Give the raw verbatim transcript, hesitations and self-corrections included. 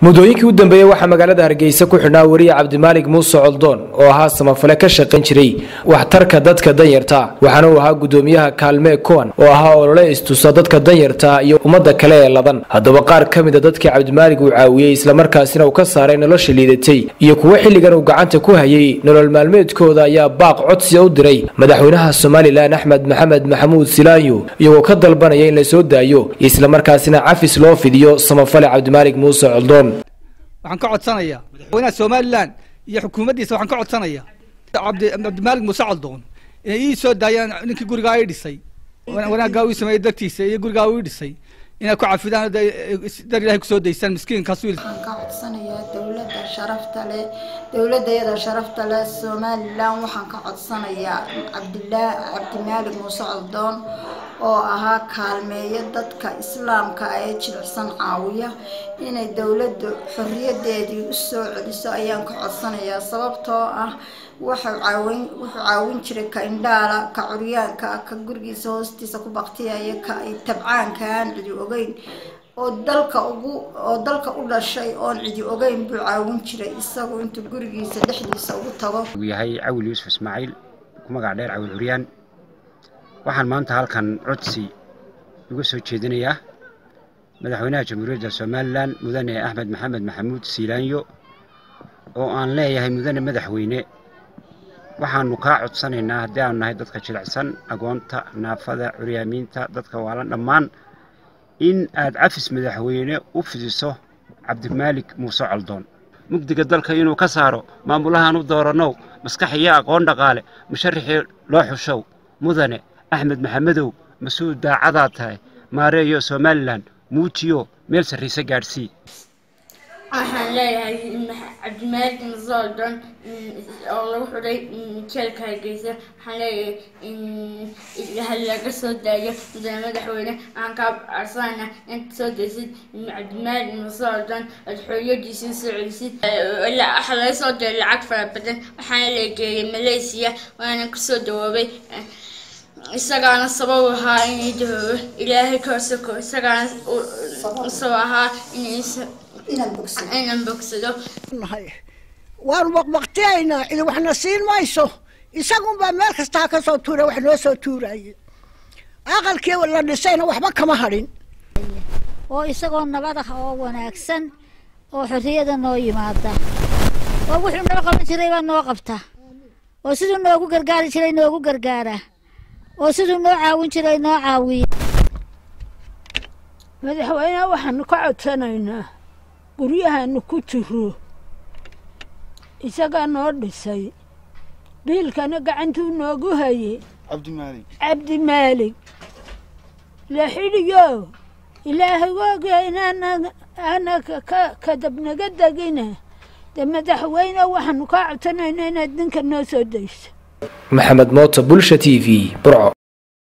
mudooyinkii u dambeeyay waxa magaalada Hargeysa ku xidhnaa wariye Cabdimaalig Muuse Coldoon oo ahaa samafale ka shaqayn jiray waxtarka dadka danyarta waxaana uu ahaa gudoomiyaha Kaalme Koon oo ahaa olole istusa dadka danyarta iyo umada kale ee ladan hadaba qaar kamid ah dadkii Cabdimaalig uu caawiyay isla markaasina uu ka saaray nolosha liidatay iyo kuwa xilligan uu gacanta ku hayay nolol maalmeedkooda ayaa baaq codsi u diray madaxweynaha Soomaaliland Axmed Maxamed Maxamuud Silaanyo iyagoo ka dalbanaya in la soo daayo isla markaasina cafis loo fidiyo samafale Cabdimaalig Muuse Coldoon waxaan ka codsanayaa madaxweynaha Soomaaliland iyo xukuumaddiisa waxaan ka codsanayaa Cabdimaalig Muuse Coldoon inay ii soo daayaan ninkii guriga ay dhisay wanaaga uu sameeyay dadkiisa iyo guriga uu dhisay inay ku cafidaan dar Ilaahay ku soo deeysan miskiinkaas wiil waxaan ka codsanayaa dawladda sharafta leh dawladdeeda sharafta leh Soomaaliland waxaan ka codsanayaa Cabdimaalig Muuse Coldoon oo ahaa kaalmeeya dadka islaamka ay jilicsan caawiya inay dawladdu xorriyadeedii u soo celiso ayaan ka codsanayaa sababtoo ah waxa caawin wuxuu caawin jiray ka indhaala ka curyaanka ka gurigiisa hoostiisa ku baqtiyay ka tabcaanka aan cidi ogeyn oo dalka ugu oo dalka u dhashay oo cidi ogeyn buu caawin jiray isagu intuu gurigiisa dhexdiisa ugu tago yahay Cawil Yuusuf Ismaaciil kuma gaar dheer Cawil Curyaan waxaan maanta halkan codsi ugu soo jeedinayaa madaxweynaha jamhuuriyadda Soomaaliland mudane Axmed Maxamed Maxamuud Silaanyo oo aan leeyahay mudane madaxweyne waxaanu ka codsanaynaa haddii aan nahay dadka jilicsan agoonta naafada curyaamiinta dadka waalan dhammaan in aad cafis madaxweyne u fidiso Cabdimaalig Muuse Coldoon mugdiga dalka inuu ka saaro maamulahan u doorano maskaxiya aqoon dhaqaale musharrixii loo xushow mudane Axmed Maxamedow masuud daacada tahay maareeyo Soomaaliland muujiyo meel sarriisa gaarsii waxaan leeyahay Cabdimaalig Muuse Coldoon oo lagu xidhay jeelka Hargeysa waxaan leeyahay in Ilaahay laga soo daayo madaxweyne aan ka codsanaynaa inta soo daysid Cabdimaalig Muuse Coldoon aad xorriyadiisa soo celisid waxa laga soo diray lacag fara badan waxaan la geeyay Malaysia waana ku soo dawoobay isagana sabab ahaa inay dawro Ilaahay ka soo isagana soo ahaa inay inaan bogsado waan waqtiayna ila waxna siin mayso isagu baa meel kasta ka soo tuuray wax noo soo tuuray aqalkii wala dhisayna waxba kama harin oo isagoo nabad ah oo wanaagsan oo xorriyada noo yimaada oo wuxuu noo qaban jiray baa noo qabta oo sidoo noogu gargaari jiray noogu gargaara oo sidoo noo caawin jiray noo caawiyo madaxweynaha waxaan ka codsanaynaa guryahan ku jiro isaga noo dhisay biilkana gacantuu noogu hayay Cabdimaalig Cabdimaalig la xiliyo Ilaahay waageena ana ka ka dabnaga dagina de madaxweyne waxaan ka codsanaynaa inaad ninka noo soo dayso Maxamed Moota Bulsha T V Burco.